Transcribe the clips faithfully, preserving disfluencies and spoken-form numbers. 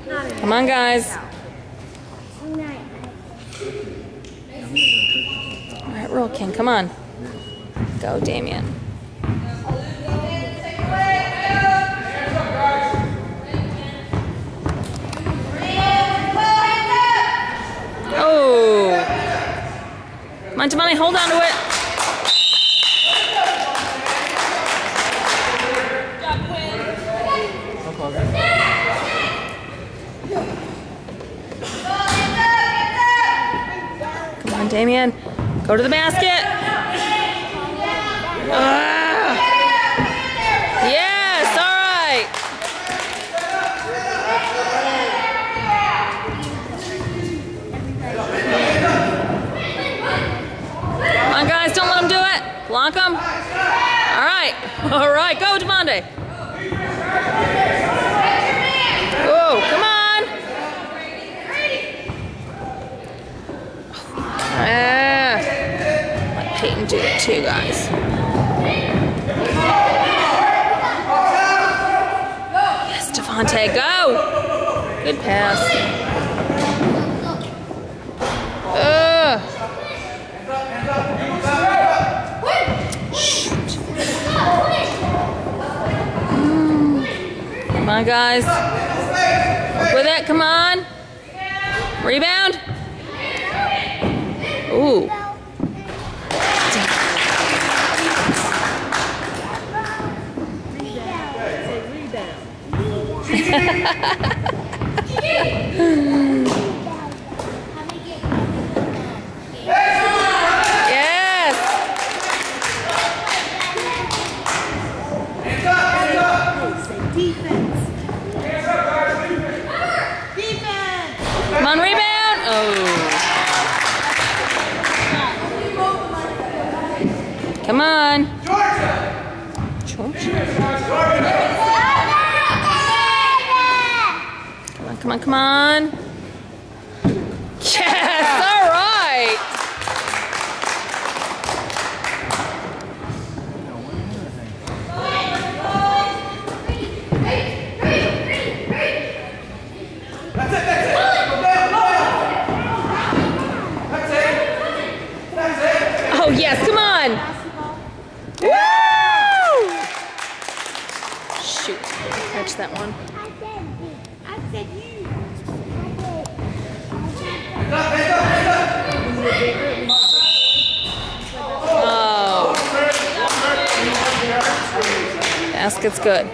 Come on, guys. All right, roll, King. Come on. Go, Damien. Oh. Come on, Devontae, hold on to it. Come on, Damien. Go to the basket. Uh, yes, all right. Come on, guys, don't let him do it. Block him. All right. All right, go, Devontae. Oh, come on. Ah. Let Peyton do it too, guys. Yes, Devontae, go. Good pass. Ugh. Shoot. Mm. Come on, guys. Work with it. Come on. Rebound. Ooh. Yes. Come on, rebound. Oh. Come on. Georgia. Come on, come on, come on. Yes, all right. Oh, yes, come on. Woo! Shoot, catch that one. I said you. Oh. Basket's good.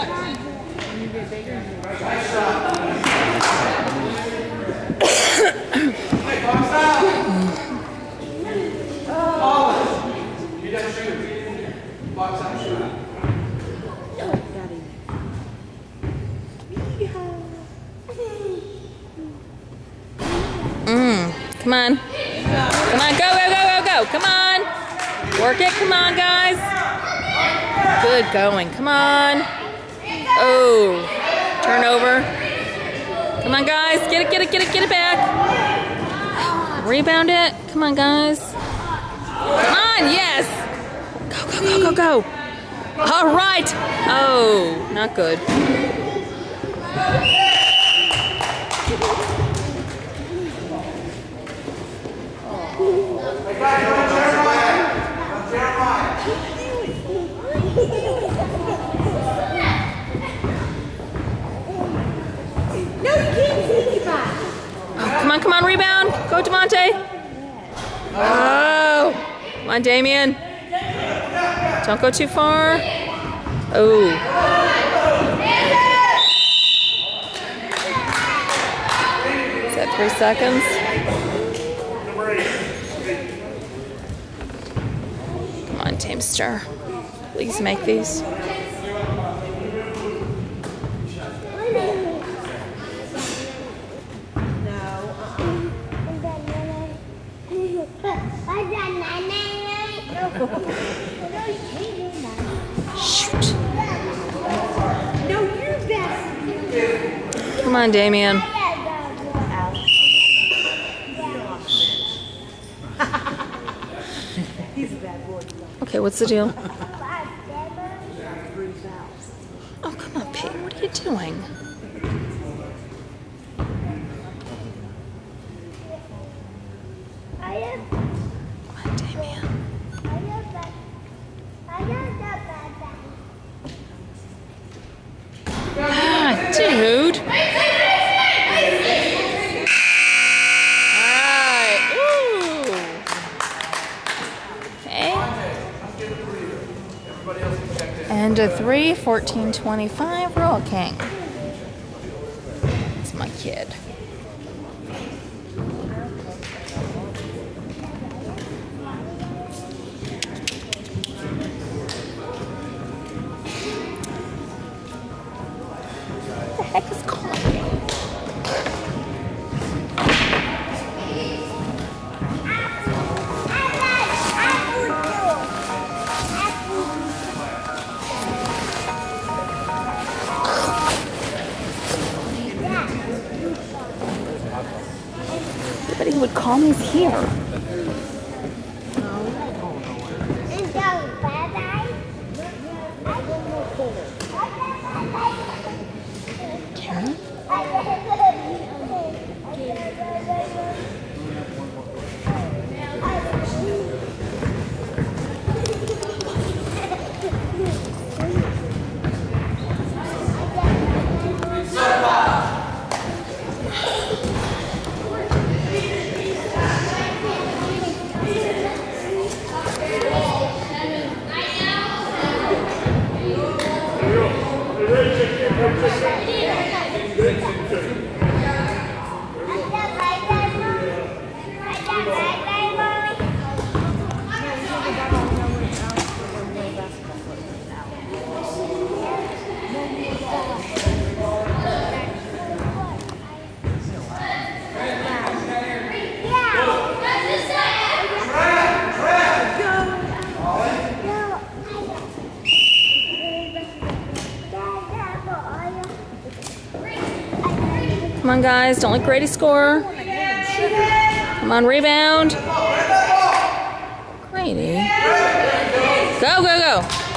Mm. Come on. Come on, go, go, go, go, go. Come on. Work it. Come on, guys. Good going. Come on. Oh. Turnover. Come on, guys. Get it, get it, get it, get it back. Rebound it. Come on, guys. Come on, yes. Go, go, go, go, go. All right. Oh, not good. Oh, come on, come on, rebound. Go, Devontae. Oh. Come on, Damien. Don't go too far. Oh. Is that three seconds? Come on, Tamester. Please make these. Shoot. No, you're best. Come on, Damien. Okay, what's the deal? Oh, come on, Peyton. What are you doing? to three, fourteen twenty-five, Royal King. It's my kid. What the heck is calling me? Everybody who would call me is here. Karen? Come on, guys. Don't let Grady score. Come on, rebound. Grady. Go, go, go.